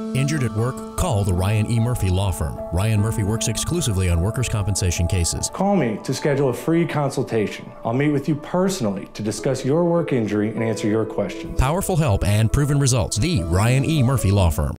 Injured at work? Call the Ryan E. Murphy Law Firm. Ryan Murphy works exclusively on workers' compensation cases. Call me to schedule a free consultation. I'll meet with you personally to discuss your work injury and answer your questions. Powerful help and proven results. The Ryan E. Murphy Law Firm.